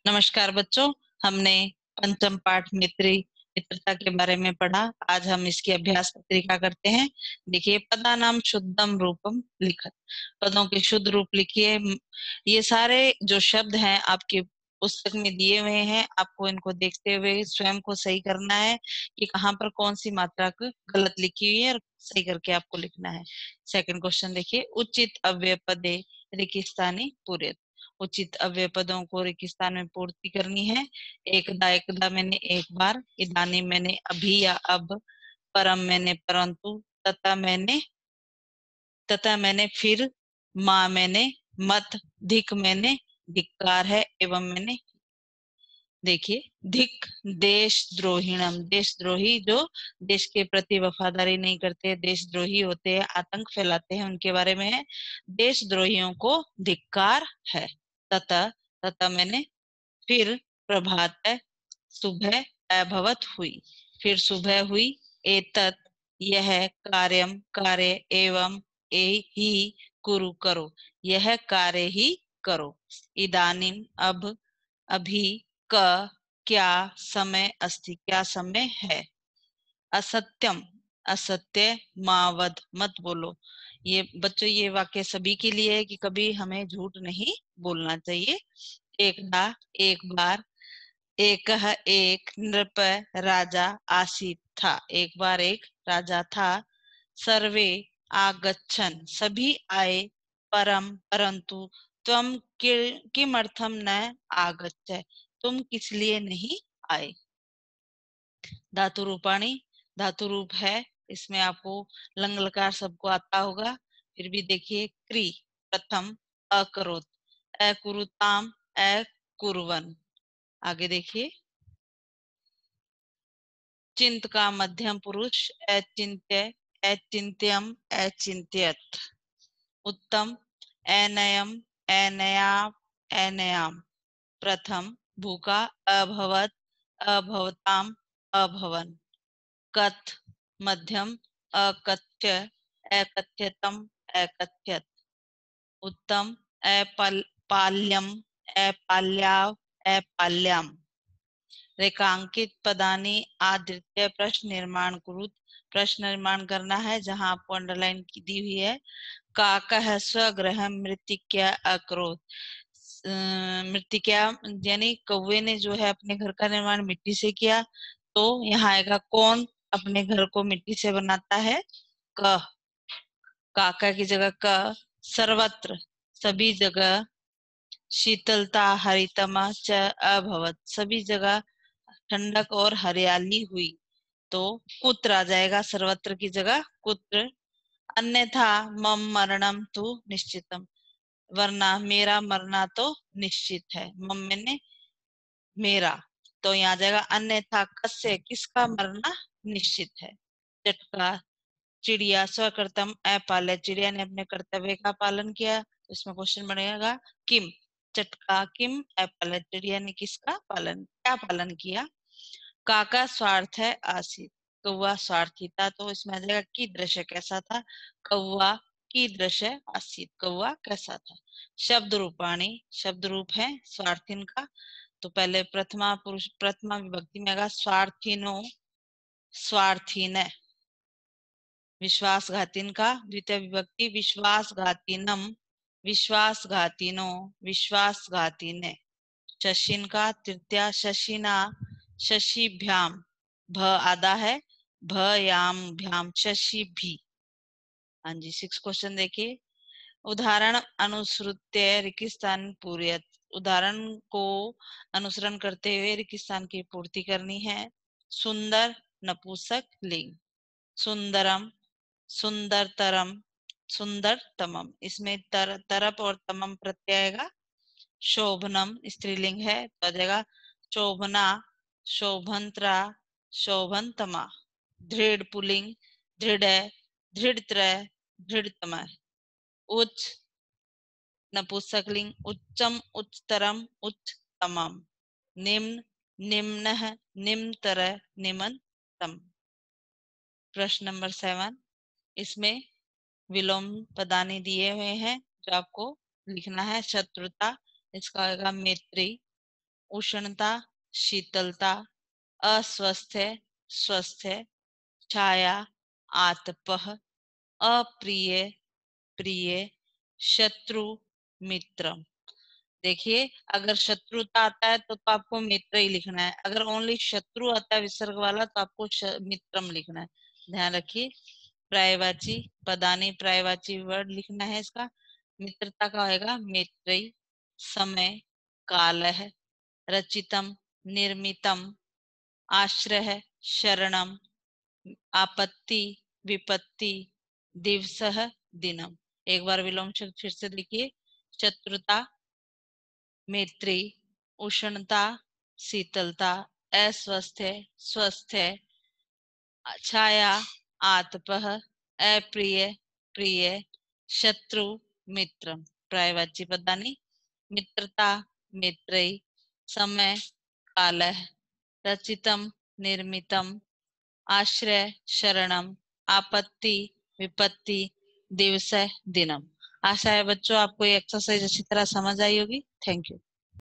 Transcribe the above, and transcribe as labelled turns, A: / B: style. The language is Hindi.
A: नमस्कार बच्चों। हमने पंचम पाठ मित्रता के बारे में पढ़ा। आज हम इसकी अभ्यास पत्रिका करते हैं। देखिए, पदानाम शुद्धम रूपम लिखत। पदों के शुद्ध रूप लिखिए। ये सारे जो शब्द हैं आपके पुस्तक में दिए हुए हैं। आपको इनको देखते हुए स्वयं को सही करना है कि कहाँ पर कौन सी मात्रा गलत लिखी हुई है और सही करके आपको लिखना है। सेकंड क्वेश्चन देखिए, उचित अव्यय पदे रेगिस्तानी पूरे। उचित अव्यय पदों को रेगिस्तान में पूर्ति करनी है। एकदा एकदा मैंने एक बार, इदानी मैंने अभी या अब, परम मैंने परंतु, तथा मैंने फिर, माँ मैंने मत, धिक मैंने धिक्कार है, एवं मैंने। देखिए, धिक देशद्रोहिणम, देशद्रोही जो देश के प्रति वफादारी नहीं करते, देशद्रोही होते हैं, आतंक फैलाते हैं, उनके बारे में है। देशद्रोहियों को धिक्कार है। तथा, तथा मैंने फिर, प्रभात है, सुबह अभवत हुई, फिर सुबह हुई। एतत् यह, कार्यम कार्य, एवं ए ही, कुरु करो, यह कार्य ही करो। इदानीम अब, अभी, क क्या समय अस्ति, क्या समय है। असत्यम, असत्य, मावद, मत बोलो। ये बच्चों, ये वाक्य सभी के लिए है कि कभी हमें झूठ नहीं बोलना चाहिए। एकदा एक बार, एकह एक नृप राजा आसीत था, एक बार एक राजा था। सर्वे आगच्छन, सभी आए। परम परंतु, त्वम किमर्थम न आगच्छ, तुम किस लिए नहीं आए। धातु रूपाणी, धातु रूप है। इसमें आपको लंग लकार सबको आता होगा। फिर भी देखिए, क्री प्रथम, अकरोत, अकुरुताम, अकुर्वन। आगे देखिए, चिंत का मध्यम पुरुष, अचिंत्य, अचिंत्यम, अचिंत्यत। उत्तम, अनयम, अनया, अनयाम। प्रथम, भूखा, अभवत, अभवताम, अभवन। कथ, मध्यम, अकथ्य, अकथ्यतम, अकथ्यत। उत्तम, पाल्यम, अपाल्या, अपाल्याम। रेखांकित पदानी आदृत्य प्रश्न निर्माण कुरुत, प्रश्न निर्माण करना है जहां आपको अंडरलाइन की दी हुई है। काकः स्वगृह मृत्तिक्या अकरोत। मृत्तिक्या यानी कौवे ने जो है अपने घर का निर्माण मिट्टी से किया। तो यहाँ आएगा, कौन अपने घर को मिट्टी से बनाता है। क, काका की जगह क। सर्वत्र, सभी जगह। शीतलता, हरितमा च अभवत, सभी जगह ठंडक और हरियाली हुई। तो कुत्र आ जाएगा सर्वत्र की जगह, कुत्र। अन्यथा मम मरणम तु निश्चितम, वरना मेरा मरना तो निश्चित है। मम मैंने मेरा, तो यहाँ आ जाएगा अन्यथा कस्य, किसका मरना निश्चित है। चटका, चिड़िया, स्वकर्तम अपाल्य, चिड़िया ने अपने कर्तव्य का पालन किया। तो इसमें क्वेश्चन बनेगा, किम। चटका किम अपाल्य, चिड़िया ने किसका पालन, क्या पालन किया। काका स्वार्थ है आसित, कौवा स्वार्थी था। तो इसमें आ जाएगा की दृश्य, कैसा था। कौवा की दृश्य आसित, कौवा कैसा था। शब्द रूपाणी, शब्द रूप है स्वार्थिन का। तो पहले प्रथमा पुरुष प्रथमा विभक्ति में आएगा स्वार्थिनो, स्वार्थीन। विश्वासघातीन का द्वितीय विभक्ति विश्वासघातीनम, विश्वासघातीनो, विश्वासघातीने। शशिन का तृतीया शशिना, शशिभ्याम। भ आधा है, भयाम भ्याम, शशि भी। हाँ जी, 6 क्वेश्चन देखिए। उदाहरण अनुसृत्य रेगिस्तान पूर्यत, उदाहरण को अनुसरण करते हुए रेगिस्तान की पूर्ति करनी है। सुंदर नपुंसक लिंग, सुंदरम, सुंदरतरम, सुंदरतमम। इसमें तरप और तमम प्रत्यय आएगा। शोभनम स्त्रीलिंग है तो आ जाएगा शोभना, शोभंत्रा, शोभनतमा। दृढ़ पुलिंग, दृढ़, दृढ़त्रय, दृढ़तमा। उच्च नपुंसकलिंग, उच्चम, उच्चतरम, उच्चतमम। निम्न, निम्नः, निम्नतर, निम्नतम। प्रश्न नंबर 7, इसमें विलोम पदानी दिए हुए हैं जो आपको लिखना है। शत्रुता, इसका होगा मैत्री। उष्णता, शीतलता, अस्वस्थ्य, स्वस्थ्य, छाया, आतपः, अप्रिय, प्रिय, शत्रु, मित्र। देखिए, अगर शत्रुता आता है तो आपको मित्र ही लिखना है, अगर ओनली शत्रु आता है विसर्ग वाला तो आपको मित्रम लिखना है। ध्यान रखिए। पर्यायवाची, पदानी पर्यायवाची वर्ड लिखना है इसका। मित्रता का होगा मैत्रेयी, समय, कालः, रचितम, निर्मितम, आश्रय, शरणम, आपत्ति, विपत्ति, दिवसः, दिनम। एक बार विलोम शब्द फिर से देखिए। शत्रुता, मैत्री, उष्णता, शीतलता, अस्वस्थ्य, स्वस्थ्य, छाया, आतपः, अप्रिय, प्रिय, शत्रु, मित्र। पर्यायवाची पदानि मित्रता, मैत्रेयी, समय, कालः, रचितम, निर्मितम, आश्रय, शरणम, आपत्ति, विपत्ति, दिवस, दिनम। आशा है बच्चों आपको ये एक्सरसाइज अच्छी तरह समझ आई होगी। Thank you.